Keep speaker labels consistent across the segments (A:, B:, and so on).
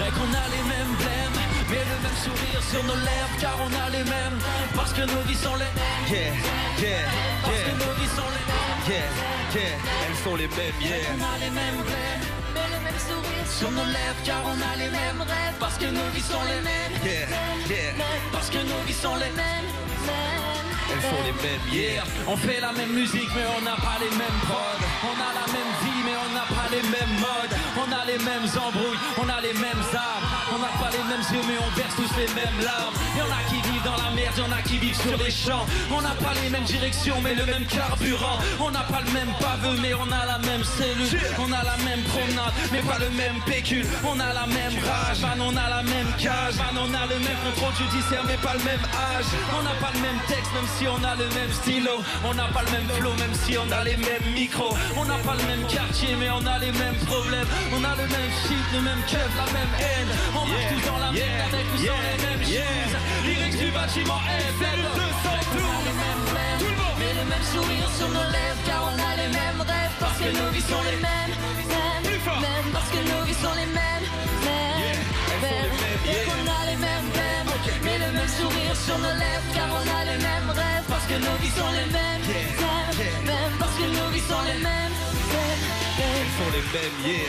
A: Vrai qu'on a les mêmes blèmes, mais le même sourire sur nos lèvres, car on a les mêmes, parce que nos vies sont les mêmes. Parce que nos vies sont les mêmes.
B: Elles sont les mêmes,
A: On a les mêmes blèmes,
C: Mais le même sourire
A: sur nos lèvres, car on a les mêmes rêves, parce que nos vies sont les mêmes. Parce que nos vies sont les mêmes.
B: Elles sont les mêmes,
A: On fait la même musique mais on n'a pas les mêmes prods. On a la même vie mais on n'a pas les mêmes modes. On a les mêmes embrouilles, on a les mêmes armes. On n'a pas les mêmes yeux mais on verse tous les mêmes larmes. Y'en a qui vivent dans la merde, y'en a qui vivent sur les champs. On n'a pas les mêmes directions mais le même carburant. On n'a pas le même pavé mais on a la même cellule. On a la même promenade mais pas le même pécule. On a la même rage, man, on a la même cage. Man, on a le même contrôle judiciaire mais pas le même âge. On n'a pas le même texte même si on a le même stylo. On n'a pas le même flow même si on a les mêmes micros. On n'a pas le même quartier mais on a les mêmes problèmes. On a le même shit, le même keuf, la même haine. On marche tous dans la merde avec ou sans les mêmes choses. Lyrics du bâtiment F, on a les mêmes blèmes, mais le même sourire sur nos lèvres, car on a les mêmes rêves, parce que nos vies sont les mêmes. Même parce que nos vies sont les mêmes. Et qu'on a les mêmes blèmes, mais le même sourire sur nos lèvres, car on a les mêmes rêves, parce que nos vies sont les mêmes. Même parce que nos vies sont les mêmes.
B: Elles sont les mêmes,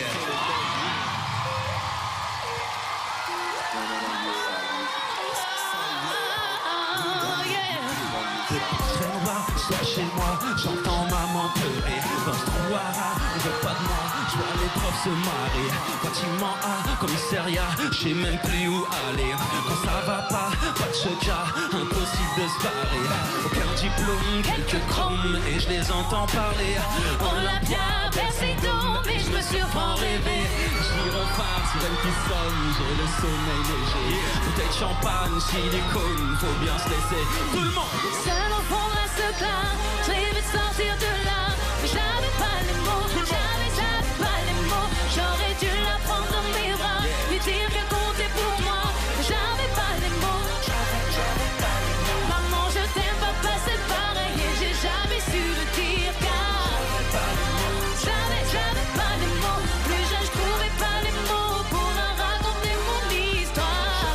A: Soit chez moi, j'entends maman pleurer. Dans ce trottoir, on veut pas de moi, je vois les profs se marrer. Bâtiment A, commissariat, je sais même plus où aller. Quand ça va pas de choca, impossible de se barrer. Aucun diplôme, quelques chromes, et je les entends parler.
C: On l'a bien percé d'eau, mais je me surprends rêver.
A: J'y repars, sirène qui sonne, j'ai le sommeil léger. Bouteille de champagne, silicone, faut bien se laisser. Tout le monde!
C: Seul au fond de ce plat, je rêvais de sortir de là. Mais j'avais pas les mots, j'avais pas les mots. J'aurais dû la prendre dans mes bras, lui dire qu'elle comptait pour moi. Mais j'avais pas les mots, j'avais pas les mots. Maman, je t'aime, papa, c'est pareil. Et j'ai jamais su le dire car j'avais pas les mots. Plus jeune, je trouvais pas les mots pour leur raconter mon histoire.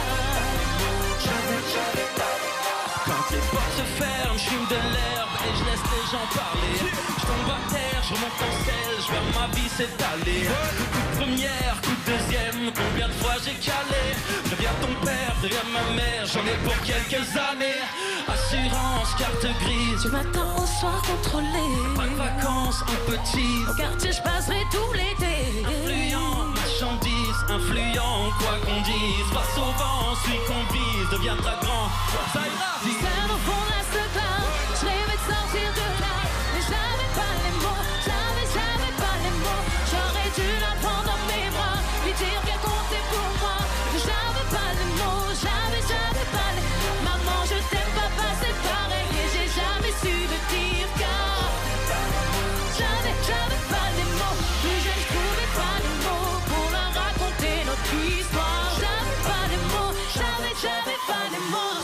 A: Quand les portes se ferment, je fume de l'herbe et je laisse les gens parler. Je tombe à terre, je remonte en selle, je vois ma vie s'étaler. Coup de première, coup de deuxième, combien de fois j'ai calé. Deviens ton père, deviens ma mère, j'en ai pour quelques années. Assurance, carte grise,
C: Du matin au soir contrôlé.
A: pas de vacances, un petit.
C: Au quartier, je passerai tout l'été.
A: Influent, marchandise, influent, quoi qu'on dise. Face au vent, celui qu'on vise, deviendra grand. Ça ira, dis.
C: Seul au fond de ce plat, je rêvais de sortir de là. Mais j'avais pas les mots, j'avais pas les mots. J'aurais dû la prendre dans mes bras, lui dire qu'elle comptait pour moi. Mais j'avais pas les mots, j'avais pas les mots. Maman, je t'aime, papa, c'est pareil. Et j'ai jamais su le dire car j'avais pas les mots. Plus jeune, je trouvais pas les mots pour leur raconter notre histoire. J'avais pas les mots, j'avais pas les mots.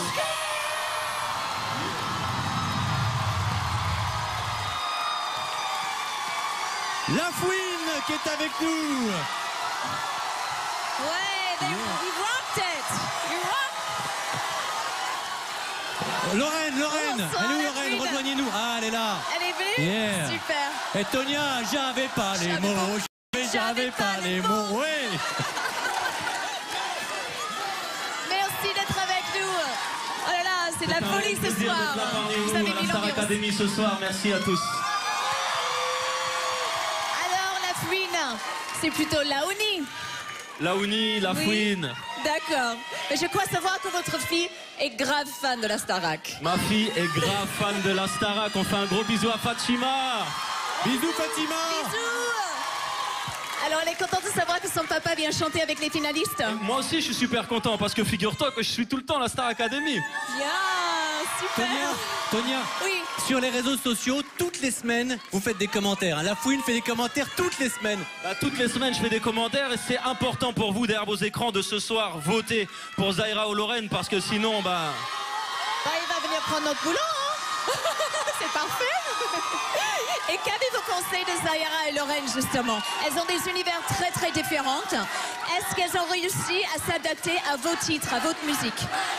D: La Fouine qui est avec nous.
E: Ouais, he rocked it. He rocked.
D: Lorraine,
E: Bonsoir,
D: elle est où
E: la
D: Lorraine?
E: Fouine.
D: Rejoignez-nous. Ah, elle est là.
E: Elle est venue.
D: Yeah.
E: Super.
D: Et Tonia, j'avais pas les mots. J'avais pas les mots. Oui.
E: Merci d'être avec nous. Oh là là, c'est de la folie ce soir. Vous avez mis
A: Star
E: l'ambiance.
A: Academy ce soir, merci à tous.
E: Alors la fouine, c'est plutôt Laouni.
A: Laouni, la
E: Oui.
A: fouine.
E: D'accord. Mais je crois savoir que votre fille est grave fan de la Starac.
A: Ma fille est grave fan de la Starac. On fait un gros bisou à Fatima.
D: Bisous Fatima.
E: Bisous. Alors elle est contente de savoir que son papa vient chanter avec les finalistes.
A: Moi aussi, je suis super content parce que figure-toi que je suis tout le temps à la Star Academy.
E: Bien, super.
D: Tonia,
E: Oui.
D: sur les réseaux sociaux, toutes les semaines, vous faites des commentaires. Hein. La Fouine fait des commentaires toutes les semaines.
A: Bah, toutes les semaines, je fais des commentaires et c'est important pour vous derrière vos écrans de ce soir voter pour Zaira ou Lorraine parce que sinon, bah.
E: Bah, il va venir prendre notre boulot, hein. c'est parfait. Et qu'avez-vous pensé de Zahira et Lorraine, justement? Elles ont des univers très très différents. Est-ce qu'elles ont réussi à s'adapter à vos titres, à votre musique?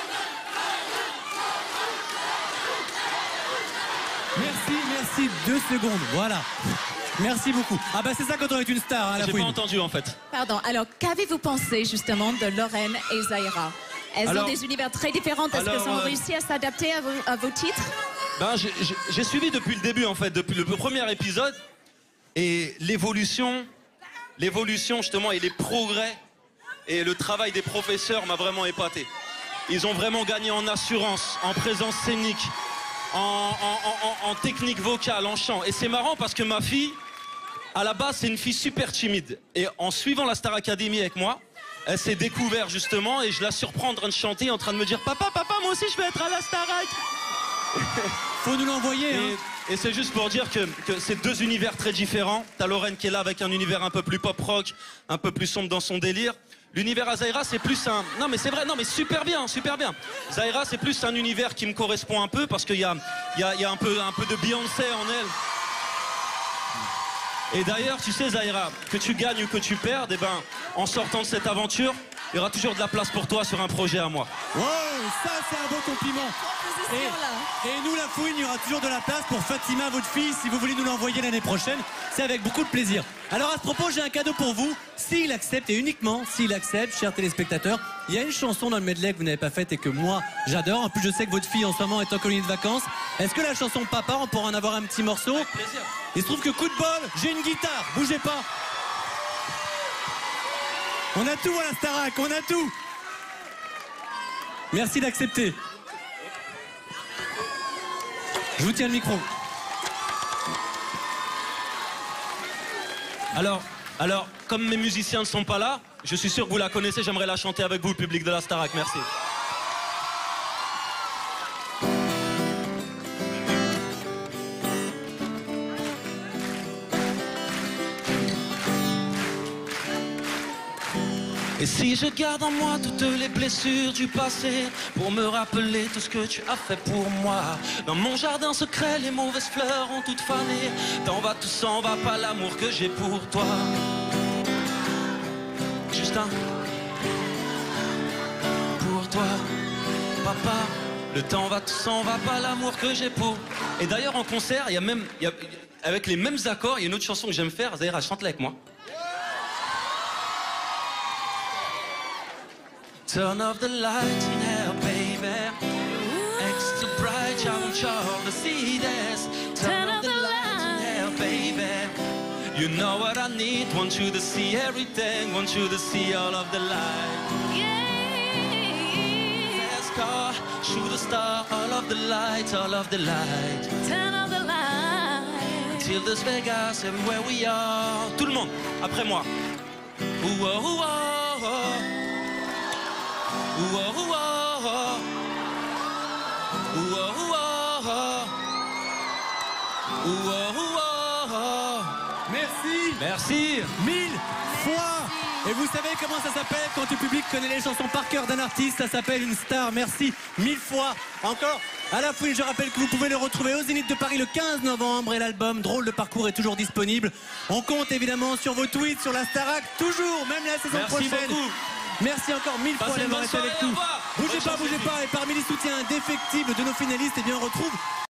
D: Merci, 2 secondes, voilà. Merci beaucoup. Ah bah c'est ça quand on est une star, hein, la
A: J'ai
D: fouine.
A: pas entendu en fait.
E: Pardon, alors qu'avez-vous pensé justement de Lorraine et Zahira? Elles ont des univers très différents. Est-ce qu'elles ont réussi à s'adapter à vos titres?
A: Ben, j'ai suivi depuis le début en fait, depuis le premier épisode. Et l'évolution justement et les progrès et le travail des professeurs m'a vraiment épaté. Ils ont vraiment gagné en assurance, en présence scénique, en technique vocale, en chant. Et c'est marrant parce que ma fille, à la base, c'est une fille super timide. Et en suivant la Star Academy avec moi, elle s'est découverte justement et je la surprends en train de chanter, en train de me dire « Papa, moi aussi je vais être à la Starac !»
D: Faut nous l'envoyer, hein.
A: Et c'est juste pour dire que c'est 2 univers très différents. T'as Lorraine qui est là avec un univers un peu plus pop-rock, un peu plus sombre dans son délire. L'univers à Zahira, c'est plus un... Non mais c'est vrai, non mais super bien. Zahira, c'est plus un univers qui me correspond un peu parce qu'il y a un peu de Beyoncé en elle. Et d'ailleurs, tu sais Zahira, que tu gagnes ou que tu perdes, eh ben, en sortant de cette aventure, il y aura toujours de la place pour toi sur un projet à moi.
D: Wow, ça c'est un beau compliment. Et nous, la fouine, il y aura toujours de la place pour Fatima, votre fille. Si vous voulez nous l'envoyer l'année prochaine, c'est avec beaucoup de plaisir. Alors à ce propos, j'ai un cadeau pour vous. S'il accepte, et uniquement s'il accepte, chers téléspectateurs, il y a une chanson dans le medley que vous n'avez pas faite et que moi, j'adore. En plus, je sais que votre fille, en ce moment, est en colonie de vacances. Est-ce que la chanson Papa, on pourra en avoir un petit morceau?
A: Avec plaisir.
D: Il se trouve que coup de bol, j'ai une guitare. Bougez pas. On a tout à la Starac, on a tout. Merci d'accepter. Je vous tiens le micro.
A: Alors, comme mes musiciens ne sont pas là, je suis sûr que vous la connaissez, j'aimerais la chanter avec vous, le public de la Starac. Merci. Et si je garde en moi toutes les blessures du passé pour me rappeler tout ce que tu as fait pour moi. Dans mon jardin secret, les mauvaises fleurs ont toutes fané. T'en vas, tout s'en va pas l'amour que j'ai pour toi. Justin, pour toi, papa. Le temps va, tout s'en va pas l'amour que j'ai pour. Et d'ailleurs en concert, avec les mêmes accords, il y a une autre chanson que j'aime faire. Zahira, chante-la avec moi. Turn off the lights in here, baby. Extra bright, I want you all to see this. Turn off the lights in here, baby. You know what I need, want you to see everything, want you to see all of the light. Fast car, shoot a star, all of the lights, all of the light.
C: Turn off the light.
A: Till this Vegas, everywhere we are. Tout le monde, après moi. Ooh, oh, ooh, oh, oh. Ooh, oh, ooh, oh, oh. Ooh, oh, ooh, oh, oh. Ooh, oh, ooh, oh, oh.
D: Merci.
A: Merci.
D: 1000 fois. Et vous savez comment ça s'appelle quand le public connaît les chansons par cœur d'un artiste? Ça s'appelle une star. Merci 1000 fois. Encore à la fouine, je rappelle que vous pouvez le retrouver au Zénith de Paris le 15 novembre et l'album Drôle de parcours est toujours disponible. On compte évidemment sur vos tweets, sur la Starac, toujours, même la saison
A: Merci
D: prochaine.
A: beaucoup.
D: Merci encore 1000 fois
A: Passez une
D: d'avoir
A: bonne
D: été avec
A: soirée, au
D: nous.
A: revoir.
D: Bougez
A: Bonne
D: pas,
A: chance,
D: bougez
A: les
D: pas. Et parmi les soutiens indéfectibles de nos finalistes, eh bien on retrouve